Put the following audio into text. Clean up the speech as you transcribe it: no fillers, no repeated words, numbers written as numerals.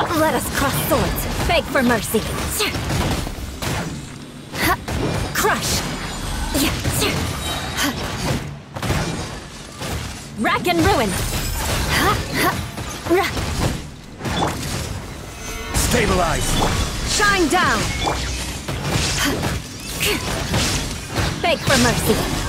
Let us cross swords. Beg for mercy. Crush. Rack and ruin. Stabilize. Shine down. Beg for mercy.